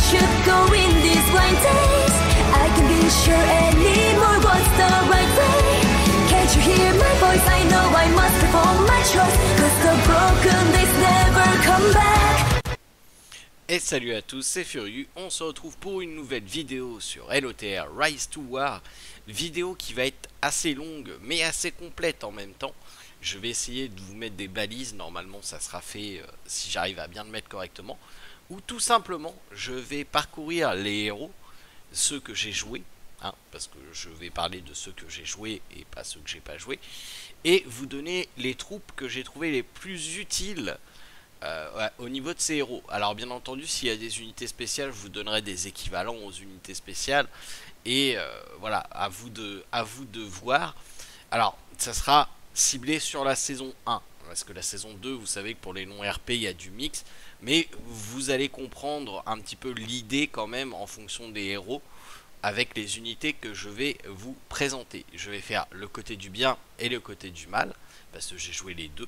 should go in these blind days. I can be sure anymore what's the right way. Can't you hear my voice? I know I must perform my choice, 'cause the broken days never come back. Et salut à tous, c'est Furieux, on se retrouve pour une nouvelle vidéo sur LOTR Rise to War. Vidéo qui va être assez longue mais assez complète en même temps. Je vais essayer de vous mettre des balises, normalement ça sera fait si j'arrive à bien le mettre correctement. Ou tout simplement, je vais parcourir les héros, ceux que j'ai joués, hein, parce que je vais parler de ceux que j'ai joués et pas ceux que j'ai pas joués. Et vous donner les troupes que j'ai trouvées les plus utiles au niveau de ces héros. Alors bien entendu, s'il y a des unités spéciales, je vous donnerai des équivalents aux unités spéciales. Et voilà, à vous de voir. Alors, ça sera ciblé sur la saison 1. Parce que la saison 2, vous savez que pour les non-RP, il y a du mix. Mais vous allez comprendre un petit peu l'idée quand même en fonction des héros avec les unités que je vais vous présenter. Je vais faire le côté du bien et le côté du mal, parce que j'ai joué les deux.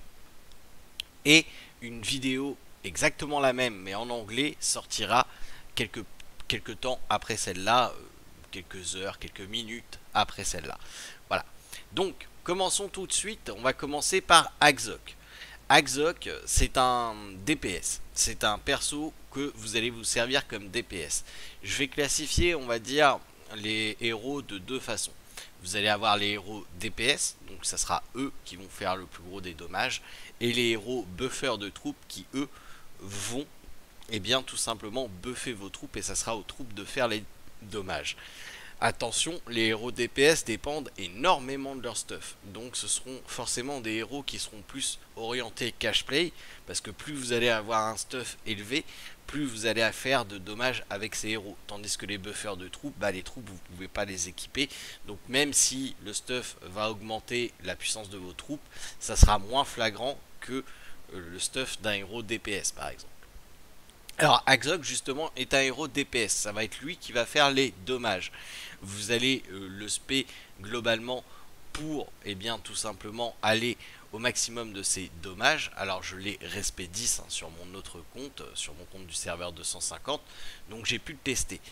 Et une vidéo exactement la même, mais en anglais, sortira quelques temps après celle-là, quelques heures, quelques minutes après celle-là. Voilà. Donc, commençons tout de suite. On va commencer par Agzok. Agzok, c'est un DPS. C'est un perso que vous allez vous servir comme DPS. Je vais classifier, on va dire, les héros de deux façons. Vous allez avoir les héros DPS, donc ça sera eux qui vont faire le plus gros des dommages, et les héros buffers de troupes qui eux vont, eh bien tout simplement buffer vos troupes, et ça sera aux troupes de faire les dommages. Attention, les héros DPS dépendent énormément de leur stuff, donc ce seront forcément des héros qui seront plus orientés cash play, parce que plus vous allez avoir un stuff élevé, plus vous allez faire de dommages avec ces héros. Tandis que les buffers de troupes, bah les troupes vous ne pouvez pas les équiper, donc même si le stuff va augmenter la puissance de vos troupes, ça sera moins flagrant que le stuff d'un héros DPS par exemple. Alors Agzok justement est un héros DPS, ça va être lui qui va faire les dommages. Vous allez le spé globalement pour bien tout simplement aller au maximum de ses dommages. Alors je l'ai respect 10 sur mon autre compte, sur mon compte du serveur 250, donc j'ai pu le tester.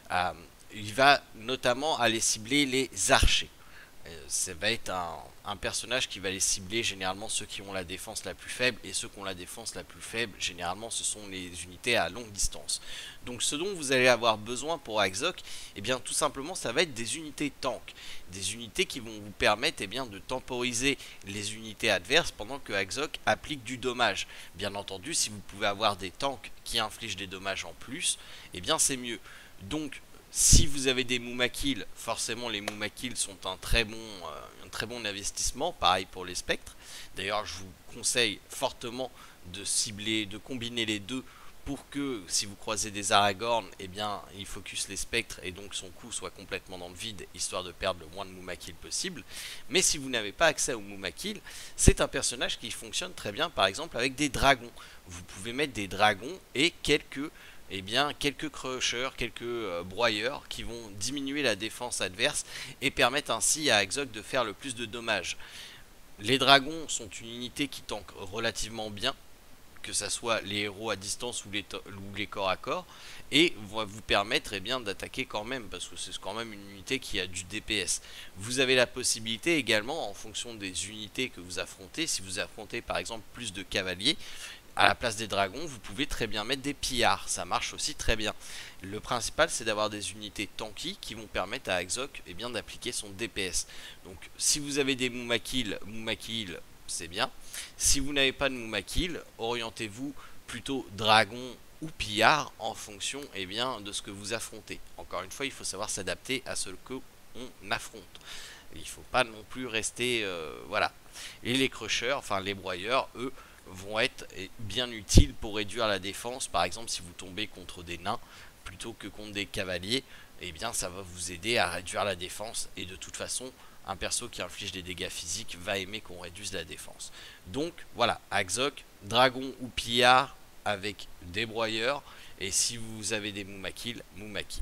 Il va notamment aller cibler les archers. Ça va être un personnage qui va les cibler généralement ceux qui ont la défense la plus faible, et ceux qui ont la défense la plus faible généralement ce sont les unités à longue distance. Donc ce dont vous allez avoir besoin pour Agzok, et bien tout simplement ça va être des unités tank, des unités qui vont vous permettre de temporiser les unités adverses pendant que Agzok applique du dommage. Bien entendu, si vous pouvez avoir des tanks qui infligent des dommages en plus, et bien c'est mieux. Donc si vous avez des Moumakil, forcément les Moumakil sont un très bon investissement, pareil pour les spectres. D'ailleurs je vous conseille fortement de combiner les deux pour que si vous croisez des Aragorn, il focus les spectres et donc son coup soit complètement dans le vide, histoire de perdre le moins de Moumakil possible. Mais si vous n'avez pas accès au Moumakil, c'est un personnage qui fonctionne très bien par exemple avec des dragons. Vous pouvez mettre des dragons et quelques crushers, quelques broyeurs qui vont diminuer la défense adverse et permettre ainsi à Agzok de faire le plus de dommages. Les dragons sont une unité qui tank relativement bien, que ce soit les héros à distance ou les corps à corps, et va vous permettre d'attaquer quand même, parce que c'est quand même une unité qui a du DPS. Vous avez la possibilité également, en fonction des unités que vous affrontez, si vous affrontez par exemple plus de cavaliers, à la place des dragons, vous pouvez très bien mettre des pillards, ça marche aussi très bien. Le principal, c'est d'avoir des unités tanky qui vont permettre à Agzok d'appliquer son DPS. Donc, si vous avez des Moumakil, c'est bien. Si vous n'avez pas de Moumakil, orientez-vous plutôt dragon ou pillard en fonction de ce que vous affrontez. Encore une fois, il faut savoir s'adapter à ce que on affronte. Il ne faut pas non plus rester... voilà. Et les crushers, enfin les broyeurs, eux, vont être bien utiles pour réduire la défense. Par exemple, si vous tombez contre des nains plutôt que contre des cavaliers, ça va vous aider à réduire la défense, et de toute façon un perso qui inflige des dégâts physiques va aimer qu'on réduise la défense. Donc voilà, Agzok, dragon ou pillard avec des broyeurs, et si vous avez des Moumakil, Moumakil.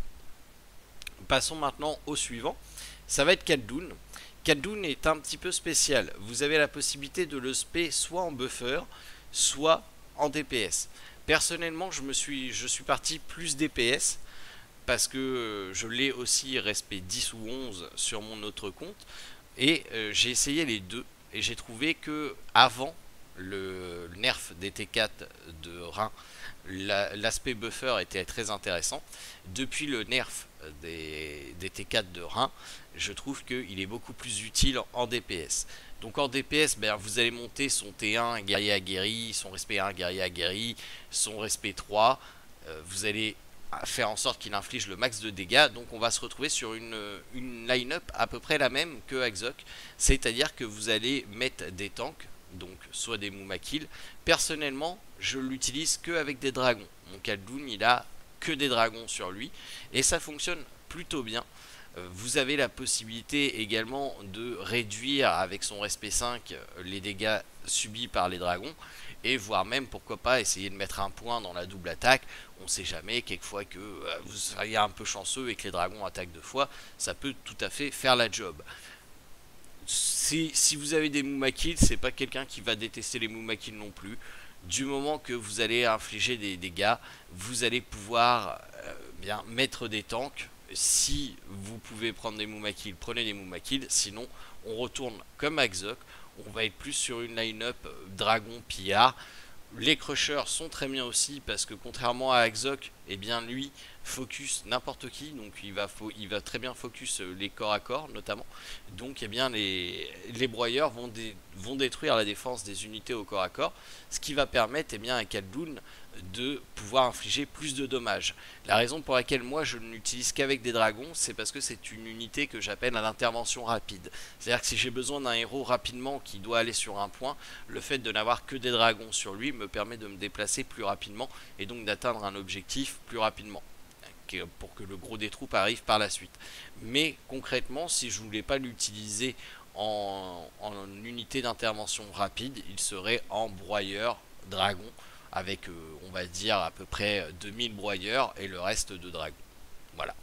Passons maintenant au suivant, ça va être Khaldun. Khaldun est un petit peu spécial. Vous avez la possibilité de le spé soit en buffer, soit en DPS. Personnellement, je suis parti plus DPS parce que je l'ai aussi respect 10 ou 11 sur mon autre compte et j'ai essayé les deux et j'ai trouvé que avant le nerf des T4 de Rhin, l'aspect buffer était très intéressant. Depuis le nerf des T4 de Rhin, je trouve qu'il est beaucoup plus utile en DPS. Donc en DPS, ben, vous allez monter son T1 guerrier aguerri, son respect 1 guerrier aguerri, son respect 3. Vous allez faire en sorte qu'il inflige le max de dégâts. Donc on va se retrouver sur une line-up à peu près la même que Axoc. C'est-à-dire que vous allez mettre des tanks, donc soit des Moumakil. Personnellement, je l'utilise que avec des dragons. Mon Khaldun, il a que des dragons sur lui et ça fonctionne plutôt bien. Vous avez la possibilité également de réduire avec son respect 5 les dégâts subis par les dragons et voire même pourquoi pas essayer de mettre un point dans la double attaque. On sait jamais, quelquefois que vous soyez un peu chanceux et que les dragons attaquent deux fois, ça peut tout à fait faire la job. Si vous avez des Moumakil, c'est pas quelqu'un qui va détester les Moumakil non plus. Du moment que vous allez infliger des dégâts, vous allez pouvoir bien mettre des tanks. Si vous pouvez prendre des Moumakil, prenez des Moumakil. Sinon, on retourne comme Axoc. On va être plus sur une line-up dragon pillard. Les crushers sont très bien aussi parce que contrairement à Axoc, eh bien lui focus n'importe qui, donc il va très bien focus les corps à corps notamment. Donc eh bien les broyeurs vont détruire la défense des unités au corps à corps, ce qui va permettre eh bien à Khaldun de pouvoir infliger plus de dommages. La raison pour laquelle moi je ne l'utilise qu'avec des dragons, c'est parce que c'est une unité que j'appelle à l'intervention rapide. C'est-à-dire que si j'ai besoin d'un héros rapidement qui doit aller sur un point, le fait de n'avoir que des dragons sur lui me permet de me déplacer plus rapidement et donc d'atteindre un objectif plus rapidement pour que le gros des troupes arrive par la suite. Mais concrètement, si je voulais pas l'utiliser en unité d'intervention rapide, il serait en broyeur dragon avec on va dire à peu près 2000 broyeurs et le reste de dragons. Voilà.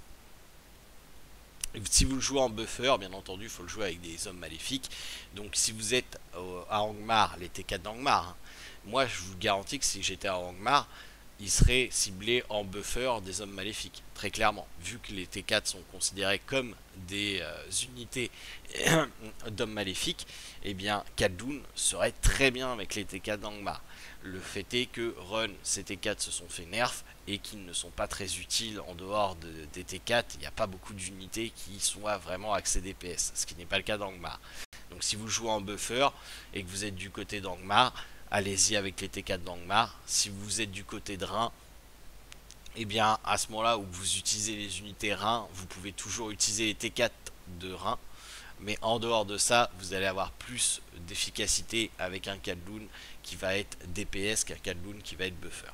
Si vous le jouez en buffer, bien entendu, il faut le jouer avec des hommes maléfiques. Donc si vous êtes à Angmar, les T4 d'Angmar, hein, moi je vous garantis que si j'étais à Angmar, il serait ciblé en buffer des hommes maléfiques, très clairement. Vu que les T4 sont considérés comme des unités d'hommes maléfiques, eh bien Khaldun serait très bien avec les T4 d'Angmar. Le fait est que Run, ces T4 se sont fait nerf et qu'ils ne sont pas très utiles en dehors des T4. Il n'y a pas beaucoup d'unités qui soient vraiment axées DPS, ce qui n'est pas le cas d'Angmar. Donc si vous jouez en buffer et que vous êtes du côté d'Angmar, allez-y avec les T4 d'Angmar. Si vous êtes du côté de Rhin, et bien à ce moment là où vous utilisez les unités Rhin, vous pouvez toujours utiliser les T4 de Rhin. Mais en dehors de ça, vous allez avoir plus d'efficacité avec un Khaldun qui va être DPS qu'un Khaldun qui va être buffer.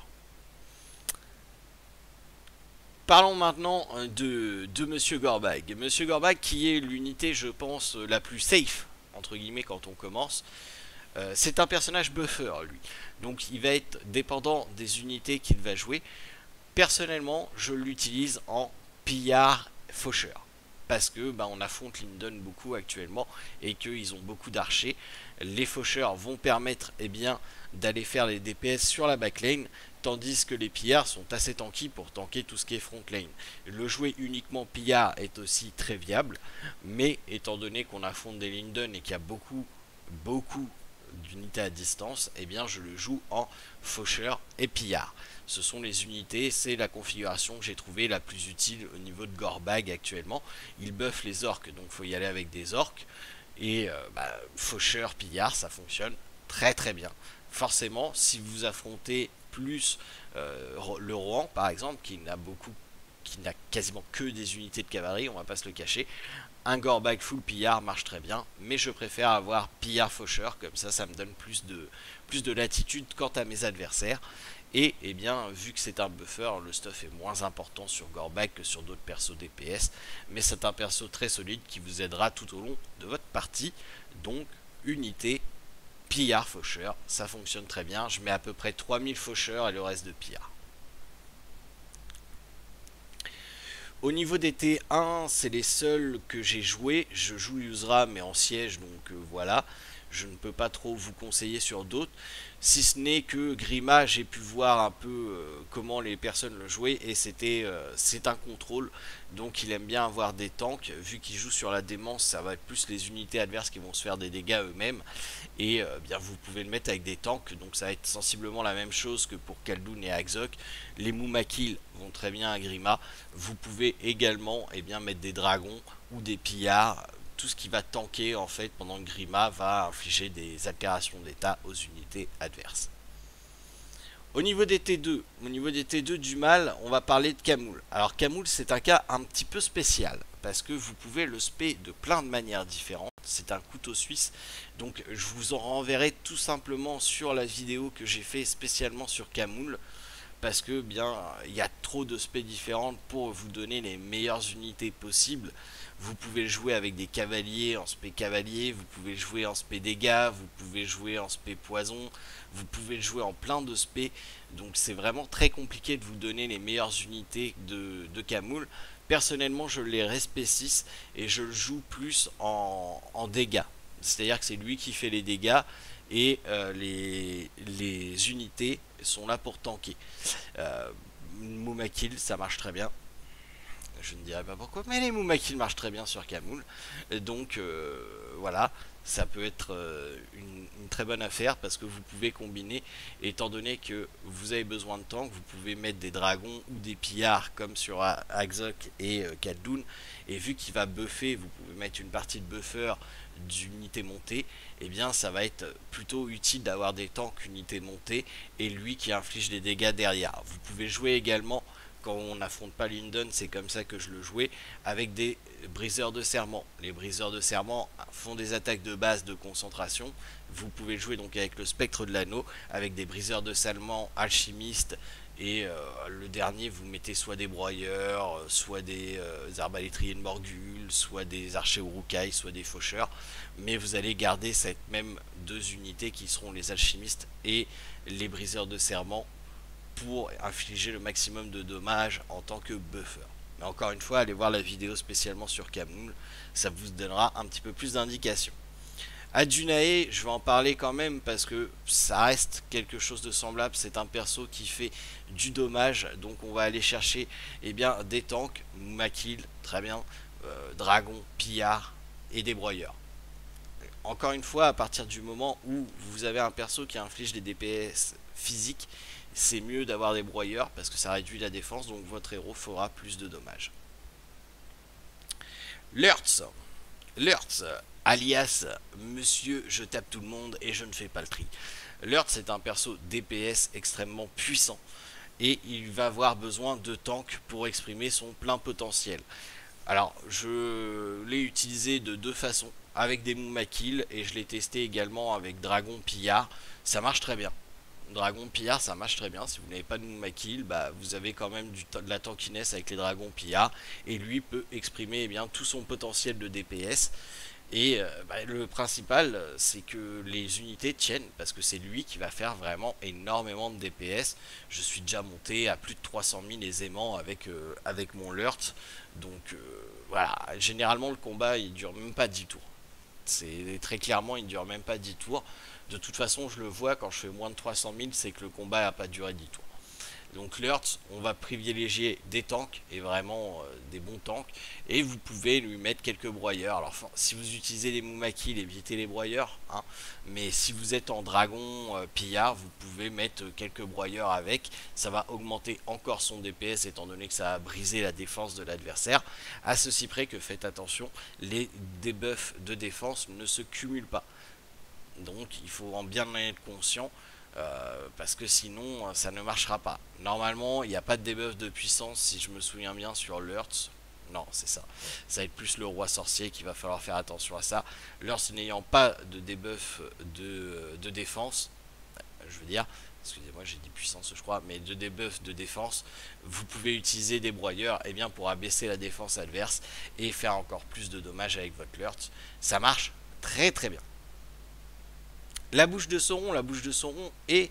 Parlons maintenant de Monsieur Gorbag. Monsieur Gorbag qui est l'unité, je pense, la plus safe, entre guillemets, quand on commence. C'est un personnage buffer, lui. Donc il va être dépendant des unités qu'il va jouer. Personnellement, je l'utilise en pillard faucheur. Parce que on affronte Linden beaucoup actuellement et qu'ils ont beaucoup d'archers. Les faucheurs vont permettre d'aller faire les DPS sur la backline, tandis que les pillards sont assez tanky pour tanker tout ce qui est frontlane. Le jouer uniquement pillard est aussi très viable, mais étant donné qu'on affronte des Linden et qu'il y a beaucoup d'unités à distance, je le joue en faucheur et pillard. Ce sont les unités, c'est la configuration que j'ai trouvé la plus utile au niveau de Gorbag actuellement. Il buff les orques, donc il faut y aller avec des orques. Et faucheur, pillard, ça fonctionne très très bien. Forcément, si vous affrontez plus le Rohan par exemple, qui n'a quasiment que des unités de cavalerie, on va pas se le cacher, un Gorbag full pillard marche très bien, mais je préfère avoir pillard faucheur, comme ça me donne plus de latitude quant à mes adversaires. Et vu que c'est un buffer, le stuff est moins important sur Gorbag que sur d'autres persos DPS, mais c'est un perso très solide qui vous aidera tout au long de votre partie. Donc unité pillard faucheur, ça fonctionne très bien. Je mets à peu près 3000 faucheurs et le reste de pillard. Au niveau des T1, c'est les seuls que j'ai joués. Je joue Yuzra mais en siège, donc voilà. je ne peux pas trop vous conseiller sur d'autres, si ce n'est que Grima, j'ai pu voir un peu comment les personnes le jouaient, et c'est un contrôle, donc il aime bien avoir des tanks, vu qu'il joue sur la démence, ça va être plus les unités adverses qui vont se faire des dégâts eux-mêmes, et bien vous pouvez le mettre avec des tanks, donc ça va être sensiblement la même chose que pour Khaldun et Axok. Les Mumakil vont très bien à Grima, vous pouvez également mettre des dragons ou des pillards, tout ce qui va tanker en fait pendant que Grima va infliger des altérations d'état aux unités adverses. Au niveau des T2 du mal, on va parler de Khamûl. Alors Khamûl, c'est un cas un petit peu spécial, parce que vous pouvez le spé de plein de manières différentes. C'est un couteau suisse, donc je vous en renverrai tout simplement sur la vidéo que j'ai fait spécialement sur Khamûl, parce que bien il y a trop de spé différentes pour vous donner les meilleures unités possibles. Vous pouvez jouer avec des cavaliers en spé cavalier, vous pouvez jouer en spé dégâts, vous pouvez jouer en spé poison, vous pouvez jouer en plein de spé, donc c'est vraiment très compliqué de vous donner les meilleures unités de Khamûl. Personnellement je les respect 6 et je le joue plus en dégâts, c'est à dire que c'est lui qui fait les dégâts et les unités sont là pour tanker. Mumakil, ça marche très bien. Je ne dirais pas pourquoi, mais les Mumakil marchent très bien sur Khamûl. Donc voilà, ça peut être une très bonne affaire parce que vous pouvez combiner, étant donné que vous avez besoin de tank, vous pouvez mettre des dragons ou des pillards comme sur Axok et Khaldun, et vu qu'il va buffer, vous pouvez mettre une partie de buffer d'unité montée, et bien ça va être plutôt utile d'avoir des tanks unités montées et lui qui inflige des dégâts derrière. Vous pouvez jouer également, quand on n'affronte pas Lindon, c'est comme ça que je le jouais, avec des briseurs de serment. Les briseurs de serment font des attaques de base de concentration. Vous pouvez jouer donc avec le spectre de l'anneau, avec des briseurs de serment alchimistes, et le dernier vous mettez soit des broyeurs, soit des arbalétriers de Morgul, soit des archers Uruk-hai, soit des faucheurs, mais vous allez garder cette même deux unités qui seront les alchimistes et les briseurs de serment pour infliger le maximum de dommages en tant que buffer. Mais encore une fois, allez voir la vidéo spécialement sur Khamûl, ça vous donnera un petit peu plus d'indications. Adunai, je vais en parler quand même parce que ça reste quelque chose de semblable. C'est un perso qui fait du dommage, donc on va aller chercher des tanks, Mumakil, très bien, dragons, pillards et des broyeurs. Encore une fois, à partir du moment où vous avez un perso qui inflige des DPS physiques, c'est mieux d'avoir des broyeurs parce que ça réduit la défense, donc votre héros fera plus de dommages. Lurtz, alias Monsieur je tape tout le monde et je ne fais pas le tri. Lurtz est un perso DPS extrêmement puissant et il va avoir besoin de tanks pour exprimer son plein potentiel. Alors je l'ai utilisé de deux façons, avec des Mumakil et je l'ai testé également avec Dragon Pillard, ça marche très bien. Dragon Pillard ça marche très bien. Si vous n'avez pas de Mumakil, vous avez quand même de la tankiness avec les dragons Pillard, et lui peut exprimer tout son potentiel de DPS. Et le principal c'est que les unités tiennent parce que c'est lui qui va faire vraiment énormément de DPS. Je suis déjà monté à plus de 300 000 aisément avec mon Lurtz. Donc voilà, généralement le combat il dure même pas 10 tours. C'est très clairement il dure même pas 10 tours. De toute façon je le vois quand je fais moins de 300 000, c'est que le combat n'a pas duré 10 tours. Donc Lurtz, on va privilégier des tanks et vraiment des bons tanks, et vous pouvez lui mettre quelques broyeurs. Alors si vous utilisez les Mumakil, évitez les broyeurs, hein, mais si vous êtes en dragon pillard, vous pouvez mettre quelques broyeurs avec, ça va augmenter encore son DPS étant donné que ça va briser la défense de l'adversaire, à ceci près que faites attention, les debuffs de défense ne se cumulent pas, donc il faut en bien en être conscient. Parce que sinon ça ne marchera pas. Normalement il n'y a pas de debuff de puissance si je me souviens bien sur Lurtz. Non, c'est ça. Ça va être plus le roi sorcier qu'il va falloir faire attention à ça. Lurtz n'ayant pas de debuff de défense, je veux dire, excusez-moi j'ai dit puissance je crois, mais de debuff de défense, vous pouvez utiliser des broyeurs pour abaisser la défense adverse et faire encore plus de dommages avec votre Lurtz. Ça marche très très bien. La bouche de Sauron est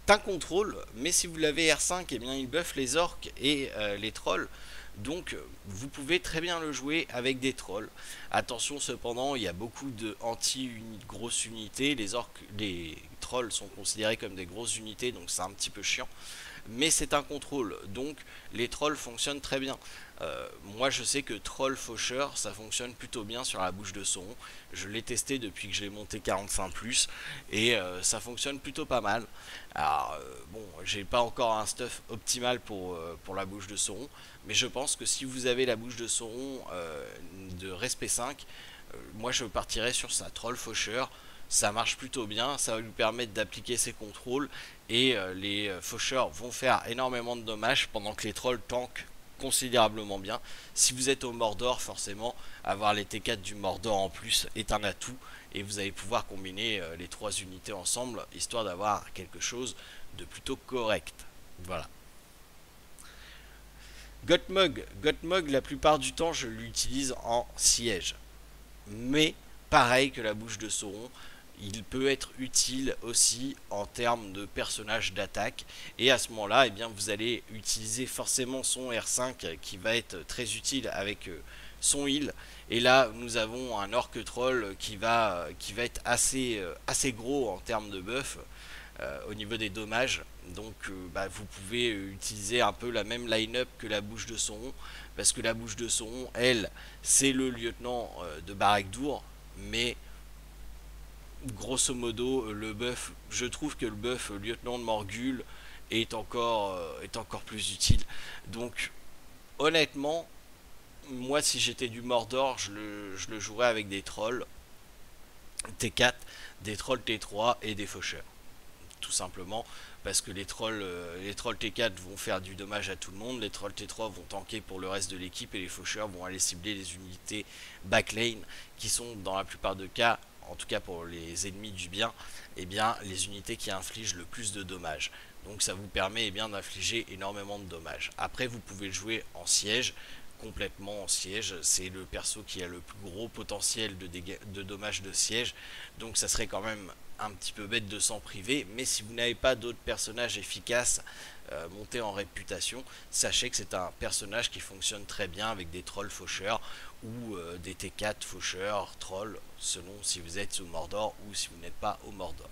un contrôle, mais si vous l'avez R5, eh bien il buff les orques et les trolls. Donc vous pouvez très bien le jouer avec des trolls. Attention cependant, il y a beaucoup de anti-grosses unités. Les trolls sont considérés comme des grosses unités, donc c'est un petit peu chiant. Mais c'est un contrôle, donc les trolls fonctionnent très bien. Moi je sais que troll faucheur ça fonctionne plutôt bien sur la bouche de Sauron. Je l'ai testé depuis que j'ai monté 45+, et ça fonctionne plutôt pas mal. Alors bon, j'ai pas encore un stuff optimal pour la bouche de Sauron, mais je pense que si vous avez la bouche de Sauron de respect 5, moi je partirais sur sa troll faucheur. Ça marche plutôt bien, ça va lui permettre d'appliquer ses contrôles, et les faucheurs vont faire énormément de dommages pendant que les trolls tankent considérablement bien. Si vous êtes au Mordor, forcément avoir les T4 du Mordor en plus est un atout, et vous allez pouvoir combiner les trois unités ensemble histoire d'avoir quelque chose de plutôt correct. Voilà. Gottmog, la plupart du temps je l'utilise en siège, mais pareil que la bouche de Sauron, il peut être utile aussi en termes de personnage d'attaque, et à ce moment là, eh bien, vous allez utiliser forcément son R5 qui va être très utile avec son heal. Et là nous avons un orc troll qui va être assez gros en termes de buff au niveau des dommages. Donc vous pouvez utiliser un peu la même line-up que la bouche de Sauron, parce que la bouche de Sauron, elle, c'est le lieutenant de Barad-dûr, mais grosso modo le buff, je trouve que le buff lieutenant de Morgul est encore plus utile. Donc honnêtement, moi si j'étais du Mordor, je le jouerais avec des trolls T4, des trolls T3 et des faucheurs, tout simplement, parce que les trolls T4 vont faire du dommage à tout le monde, les trolls T3 vont tanker pour le reste de l'équipe, et les faucheurs vont aller cibler les unités backlane qui sont dans la plupart des cas, en tout cas pour les ennemis du bien, eh bien les unités qui infligent le plus de dommages. Donc ça vous permet d'infliger énormément de dommages. Après vous pouvez le jouer en siège, complètement en siège, c'est le perso qui a le plus gros potentiel de dommages de siège, donc ça serait quand même un petit peu bête de s'en priver. Mais si vous n'avez pas d'autres personnages efficaces montés en réputation, sachez que c'est un personnage qui fonctionne très bien avec des trolls faucheurs ou des T4 faucheurs, trolls, selon si vous êtes au Mordor ou si vous n'êtes pas au Mordor.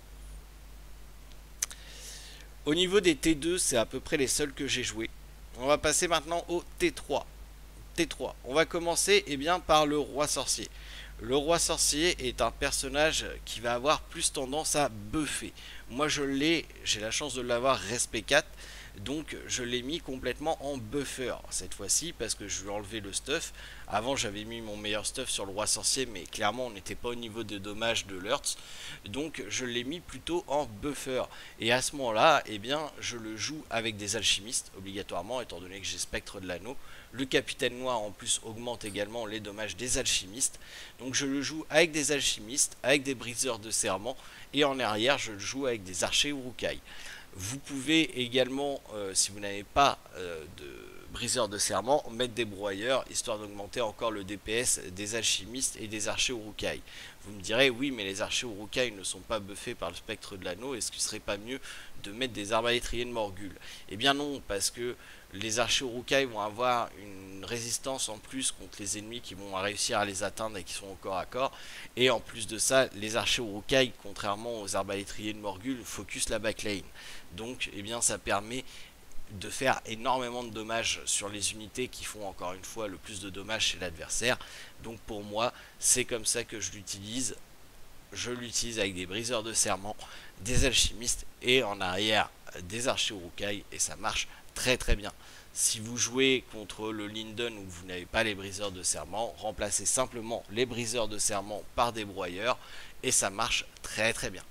Au niveau des T2, c'est à peu près les seuls que j'ai joués. On va passer maintenant au T3. On va commencer par le roi sorcier. Le roi sorcier est un personnage qui va avoir plus tendance à buffer. Moi j'ai la chance de l'avoir respect 4, donc je l'ai mis complètement en buffer cette fois-ci, parce que je lui ai enlevé le stuff. Avant j'avais mis mon meilleur stuff sur le roi sorcier, mais clairement on n'était pas au niveau de dommages de l'Urts, donc je l'ai mis plutôt en buffer. Et à ce moment là, je le joue avec des alchimistes obligatoirement, étant donné que j'ai spectre de l'anneau. Le capitaine noir en plus augmente également les dommages des alchimistes, donc je le joue avec des alchimistes, avec des briseurs de serment, et en arrière je le joue avec des archers Uruk-hai. Vous pouvez également, si vous n'avez pas de briseur de serment, mettre des broyeurs, histoire d'augmenter encore le DPS des alchimistes et des archers Uruk-hai. Vous me direz, oui, mais les archers Uruk-hai ne sont pas buffés par le spectre de l'anneau, est-ce qu'il ne serait pas mieux de mettre des arbalétriers de Morgul? Eh bien non, parce que les archers Uruk-hai vont avoir une résistance en plus contre les ennemis qui vont réussir à les atteindre et qui sont au corps à corps. Et en plus de ça, les archers Uruk-hai, contrairement aux arbalétriers de Morgul, focus la backline. Donc ça permet de faire énormément de dommages sur les unités qui font encore une fois le plus de dommages chez l'adversaire. Donc pour moi, c'est comme ça que je l'utilise. Je l'utilise avec des briseurs de serment, des alchimistes et en arrière des archers Uruk-hai, et ça marche très très bien. Si vous jouez contre le Linden où vous n'avez pas les briseurs de serment, remplacez simplement les briseurs de serment par des broyeurs et ça marche très très bien.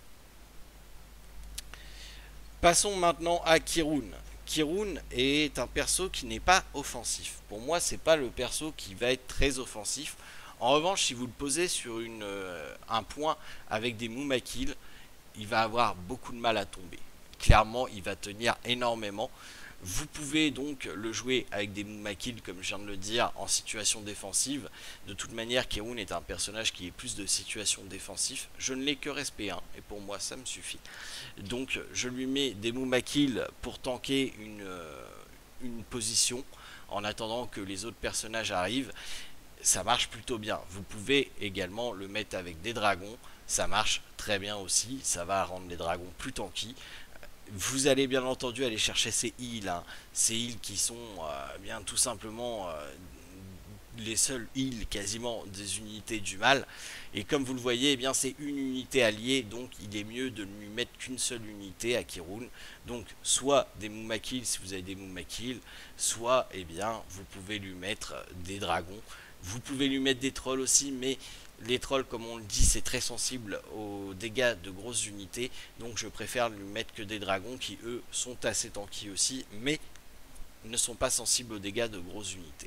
Passons maintenant à Khirûn. Khirûn est un perso qui n'est pas offensif. Pour moi, c'est pas le perso qui va être très offensif. En revanche, si vous le posez sur un point avec des Mumakil, il va avoir beaucoup de mal à tomber. Clairement, il va tenir énormément. Vous pouvez donc le jouer avec des Mumakil, comme je viens de le dire, en situation défensive. De toute manière, Kirun est un personnage qui est plus de situation défensive. Je ne l'ai que respect 1, et pour moi ça me suffit. Donc je lui mets des Mumakil pour tanker une position, en attendant que les autres personnages arrivent. Ça marche plutôt bien. Vous pouvez également le mettre avec des dragons, ça marche très bien aussi, ça va rendre les dragons plus tanky. Vous allez bien entendu aller chercher ces heals, hein. Ces heals qui sont bien tout simplement les seuls heals quasiment des unités du mal. Et comme vous le voyez, eh bien c'est une unité alliée, donc il est mieux de ne lui mettre qu'une seule unité à Kirun. Donc soit des Mumakil si vous avez des Mumakil, soit eh bien vous pouvez lui mettre des dragons. Vous pouvez lui mettre des trolls aussi, mais les trolls, comme on le dit, c'est très sensible aux dégâts de grosses unités. Donc je préfère lui mettre que des dragons qui, eux, sont assez tanky aussi, mais ne sont pas sensibles aux dégâts de grosses unités.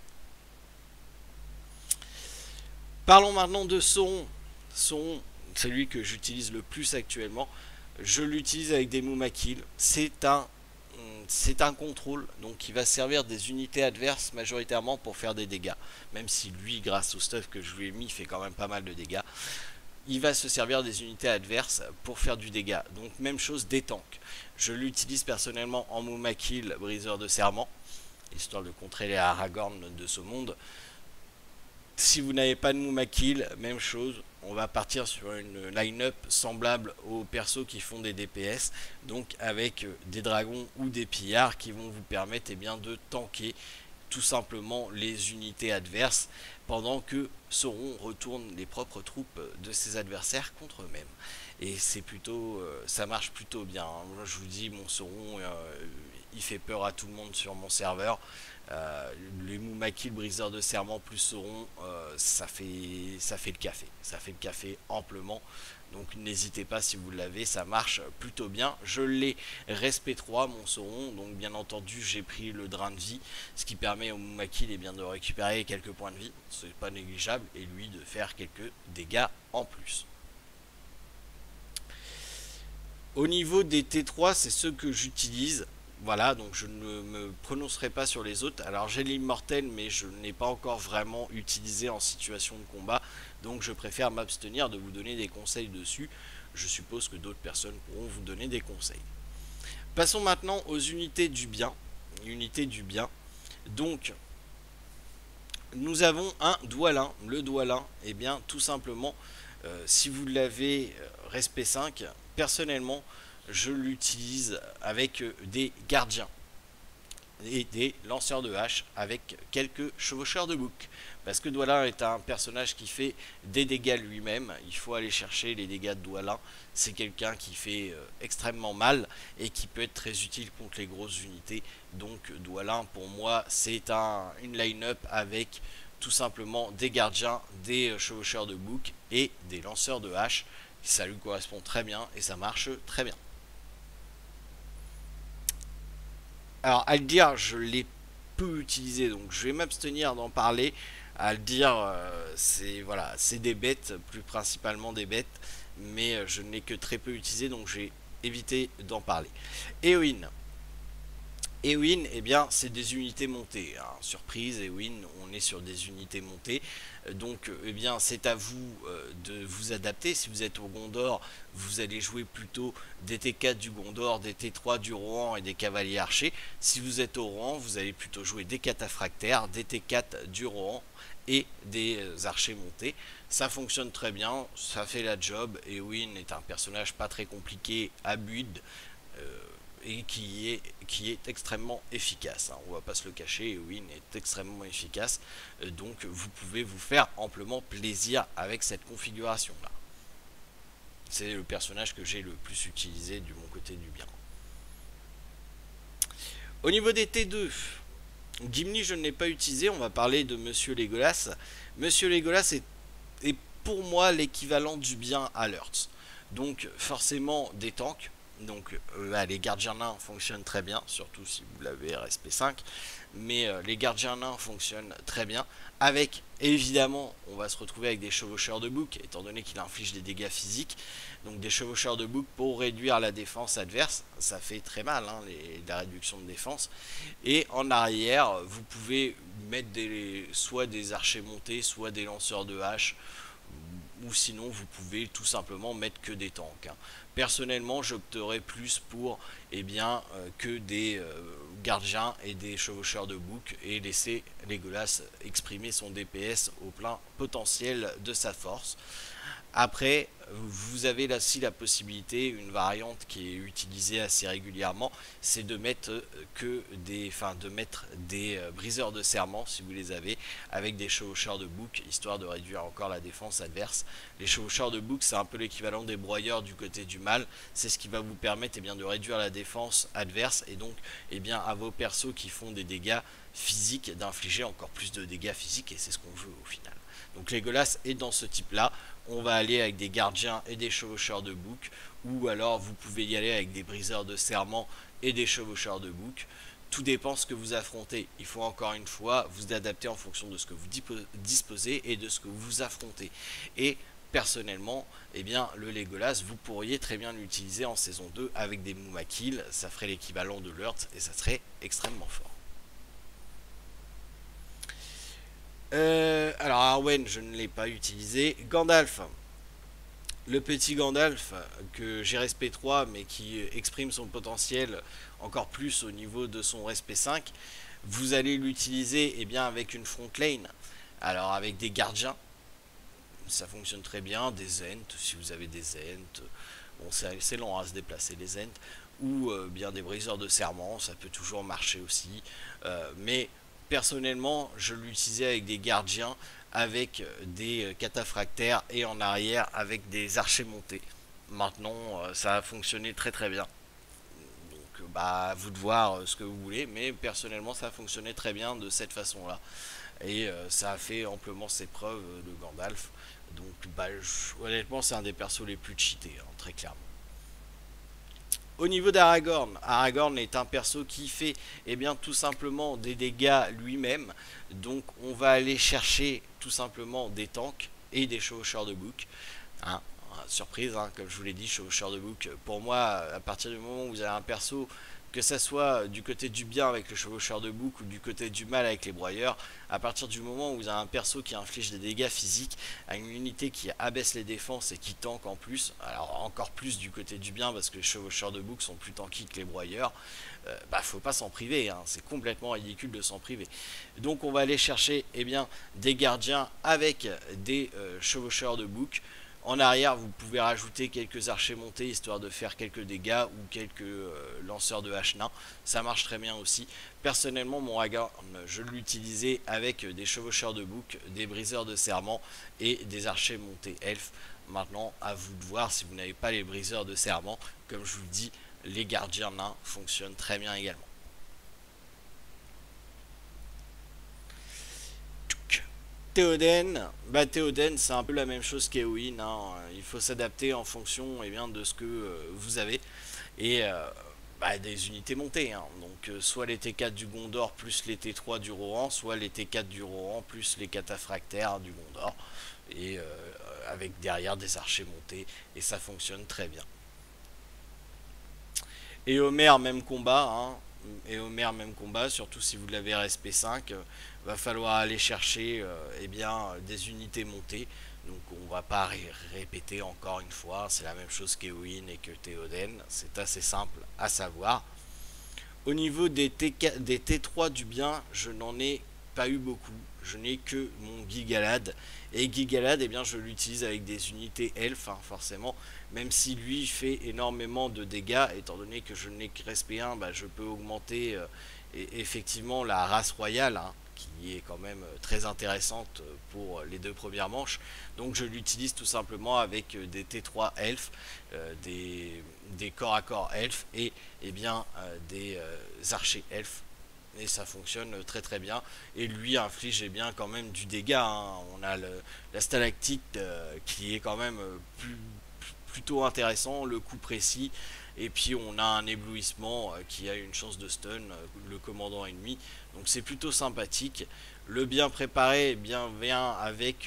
Parlons maintenant de Sauron. Sauron, celui que j'utilise le plus actuellement. Je l'utilise avec des Mumakil. C'est un contrôle, donc il va servir des unités adverses majoritairement pour faire des dégâts, même si lui, grâce au stuff que je lui ai mis, fait quand même pas mal de dégâts. Il va se servir des unités adverses pour faire du dégât, donc même chose des tanks. Je l'utilise personnellement en Mumakil, briseur de serment, histoire de contrer les Aragorn de ce monde. Si vous n'avez pas de Mumakil, même chose, on va partir sur une line-up semblable aux persos qui font des DPS, donc avec des dragons ou des pillards qui vont vous permettre eh bien, de tanker tout simplement les unités adverses pendant que Sauron retourne les propres troupes de ses adversaires contre eux-mêmes. Et c'est plutôt, ça marche plutôt bien. Moi, je vous dis, mon Sauron, il fait peur à tout le monde sur mon serveur. Les Mumakil briseurs de serment plus Sauron, ça fait le café. Ça fait le café amplement. Donc n'hésitez pas si vous l'avez, ça marche plutôt bien. Je l'ai respect 3 mon Sauron, donc bien entendu j'ai pris le drain de vie, ce qui permet au Mumakil eh bien, de récupérer quelques points de vie, c'est pas négligeable, et lui de faire quelques dégâts en plus. Au niveau des T3, c'est ceux que j'utilise. Voilà, donc je ne me prononcerai pas sur les autres. Alors j'ai l'immortel, mais je ne l'ai pas encore vraiment utilisé en situation de combat. Donc je préfère m'abstenir de vous donner des conseils dessus. Je suppose que d'autres personnes pourront vous donner des conseils. Passons maintenant aux unités du bien. Unités du bien. Donc, nous avons un Dwalin. Le Dwalin, eh bien, tout simplement, si vous l'avez respect 5, personnellement, je l'utilise avec des gardiens et des lanceurs de hache avec quelques chevaucheurs de bouc, parce que Dwalin est un personnage qui fait des dégâts lui-même. Il faut aller chercher les dégâts de Dwalin. C'est quelqu'un qui fait extrêmement mal et qui peut être très utile contre les grosses unités. Donc Dwalin pour moi c'est une line-up avec tout simplement des gardiens, des chevaucheurs de bouc et des lanceurs de hache. Ça lui correspond très bien et ça marche très bien. Alors à le dire, je l'ai peu utilisé, donc je vais m'abstenir d'en parler. À le dire, c'est voilà, c'est des bêtes, plus principalement des bêtes, mais je ne l'ai que très peu utilisé, donc j'ai évité d'en parler. Éowyn. Éowyn, eh bien, c'est des unités montées. Hein. Surprise, Éowyn, on est sur des unités montées. Donc, eh bien, c'est à vous de vous adapter. Si vous êtes au Gondor, vous allez jouer plutôt des T4 du Gondor, des T3 du Rohan et des cavaliers archers. Si vous êtes au Rohan, vous allez plutôt jouer des cataphractaires, des T4 du Rohan et des archers montés. Ça fonctionne très bien, ça fait la job. Éowyn est un personnage pas très compliqué à build. Et qui est extrêmement efficace. Hein. On va pas se le cacher, Éowyn est extrêmement efficace. Donc vous pouvez vous faire amplement plaisir avec cette configuration là. C'est le personnage que j'ai le plus utilisé du mon côté du bien. Au niveau des T2, Gimli je ne l'ai pas utilisé, on va parler de Monsieur Legolas. Monsieur Legolas est pour moi l'équivalent du bien à Lurtz. Donc forcément des tanks. Donc les gardiens nains fonctionnent très bien, surtout si vous l'avez RSP5. Mais les gardiens nains fonctionnent très bien. Avec, évidemment, on va se retrouver avec des chevaucheurs de bouc, étant donné qu'il inflige des dégâts physiques. Donc des chevaucheurs de bouc pour réduire la défense adverse. Ça fait très mal, hein, la réduction de défense. Et en arrière, vous pouvez mettre soit des archers montés, soit des lanceurs de hache, ou sinon vous pouvez tout simplement mettre que des tanks, hein. Personnellement, j'opterais plus pour que des gardiens et des chevaucheurs de bouc et laisser Legolas exprimer son DPS au plein potentiel de sa force. Après, vous avez là aussi la possibilité, une variante qui est utilisée assez régulièrement, c'est de mettre des briseurs de serment si vous les avez, avec des chevaucheurs de bouc, histoire de réduire encore la défense adverse. Les chevaucheurs de bouc, c'est un peu l'équivalent des broyeurs du côté du mal, c'est ce qui va vous permettre de réduire la défense adverse et donc à vos persos qui font des dégâts physiques d'infliger encore plus de dégâts physiques, et c'est ce qu'on veut au final. Donc Legolas est dans ce type là. On va aller avec des gardiens et des chevaucheurs de bouc, ou alors vous pouvez y aller avec des briseurs de serment et des chevaucheurs de bouc. Tout dépend ce que vous affrontez. Il faut encore une fois vous adapter en fonction de ce que vous disposez et de ce que vous affrontez. Et personnellement, le Legolas, vous pourriez très bien l'utiliser en saison 2 avec des Moumakil. Ça ferait l'équivalent de Lurtz et ça serait extrêmement fort. Alors Arwen, je ne l'ai pas utilisé. Gandalf, le petit Gandalf que j'ai respect 3 mais qui exprime son potentiel encore plus au niveau de son respect 5, vous allez l'utiliser avec une front lane. Alors avec des gardiens, ça fonctionne très bien, des Zent, si vous avez des Zent, bon c'est lent à se déplacer les Zent, ou bien des briseurs de serment, ça peut toujours marcher aussi, mais personnellement, je l'utilisais avec des gardiens, avec des cataphractaires et en arrière avec des archers montés. Maintenant, ça a fonctionné très très bien. Donc, à vous de voir ce que vous voulez, mais personnellement, ça a fonctionné très bien de cette façon-là. Et ça a fait amplement ses preuves, le Gandalf. Donc, honnêtement, c'est un des persos les plus cheatés, hein, très clairement. Au niveau d'Aragorn, Aragorn est un perso qui fait tout simplement des dégâts lui-même. Donc on va aller chercher tout simplement des tanks et des chevaucheurs de bouc. Hein, surprise, hein, comme je vous l'ai dit, chevaucheurs de bouc. Pour moi, à partir du moment où vous avez un perso, que ça soit du côté du bien avec le chevaucheur de bouc ou du côté du mal avec les broyeurs, à partir du moment où vous avez un perso qui inflige des dégâts physiques à une unité qui abaisse les défenses et qui tank en plus, alors encore plus du côté du bien parce que les chevaucheurs de bouc sont plus tanky que les broyeurs, faut pas s'en priver, hein, c'est complètement ridicule de s'en priver. Donc on va aller chercher des gardiens avec des chevaucheurs de bouc. En arrière, vous pouvez rajouter quelques archers montés histoire de faire quelques dégâts ou quelques lanceurs de hache nains. Ça marche très bien aussi. Personnellement, mon Aragorn, je l'utilisais avec des chevaucheurs de bouc, des briseurs de serment et des archers montés elfes. Maintenant, à vous de voir si vous n'avez pas les briseurs de serment. Comme je vous le dis, les gardiens nains fonctionnent très bien également. Théoden, Théoden c'est un peu la même chose qu'Éowyn, hein. Il faut s'adapter en fonction de ce que vous avez et des unités montées, hein. Donc soit les T4 du Gondor plus les T3 du Rohan, soit les T4 du Rohan plus les cataphractaires du Gondor et avec derrière des archers montés, et ça fonctionne très bien. Et Homer, même combat, hein. Et Homer, même combat, surtout si vous l'avez RSP5, va falloir aller chercher des unités montées. Donc on va pas répéter encore une fois, c'est la même chose qu'Éowyn et que Théoden, c'est assez simple à savoir. Au niveau des T3 du bien, je n'en ai pas eu beaucoup, je n'ai que mon Guy Galad, et Guy Galad, je l'utilise avec des unités elfes, hein, forcément, même si lui fait énormément de dégâts, étant donné que je n'ai que respect 1, je peux augmenter effectivement la race royale, hein, qui est quand même très intéressante pour les 2 premières manches. Donc je l'utilise tout simplement avec des T3 elfes, des corps à corps elfes et des archers elfes. Et ça fonctionne très très bien. Et lui inflige quand même du dégât, hein. On a la stalactite qui est quand même plutôt intéressant, le coup précis, et puis on a un éblouissement qui a une chance de stun le commandant ennemi, donc c'est plutôt sympathique. Le bien préparé bien vient avec,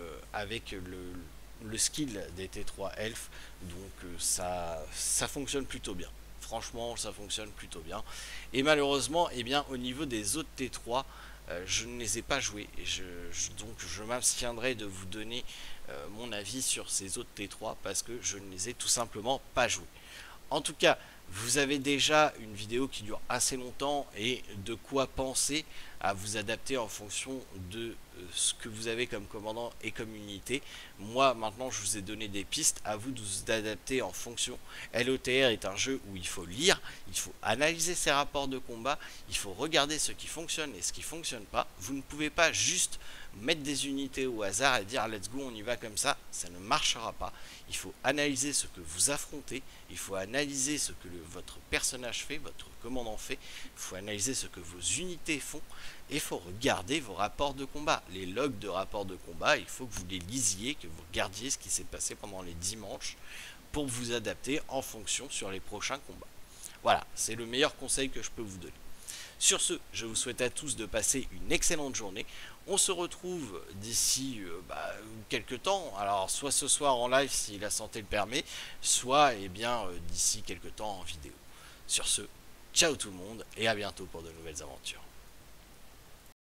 le skill des T3 Elf, donc ça fonctionne plutôt bien. Franchement, ça fonctionne plutôt bien. Et malheureusement, eh bien, au niveau des autres T3, je ne les ai pas joués. Et donc je m'abstiendrai de vous donner mon avis sur ces autres T3 parce que je ne les ai tout simplement pas joués. En tout cas, vous avez déjà une vidéo qui dure assez longtemps et de quoi penser à vous adapter en fonction de ce que vous avez comme commandant et comme unité. Moi maintenant je vous ai donné des pistes, à vous de vous adapter en fonction. LOTR est un jeu où il faut lire, il faut analyser ses rapports de combat, il faut regarder ce qui fonctionne et ce qui fonctionne pas. Vous ne pouvez pas juste mettre des unités au hasard et dire let's go on y va comme ça ne marchera pas. Il faut analyser ce que vous affrontez, il faut analyser ce que votre personnage fait, votre commandant fait, il faut analyser ce que vos unités font et il faut regarder vos rapports de combat. Les logs de rapports de combat, il faut que vous les lisiez, que vous regardiez ce qui s'est passé pendant les 10 manches pour vous adapter en fonction sur les prochains combats. Voilà, c'est le meilleur conseil que je peux vous donner. Sur ce, je vous souhaite à tous de passer une excellente journée. On se retrouve d'ici quelques temps, alors soit ce soir en live si la santé le permet, soit d'ici quelques temps en vidéo. Sur ce, ciao tout le monde et à bientôt pour de nouvelles aventures.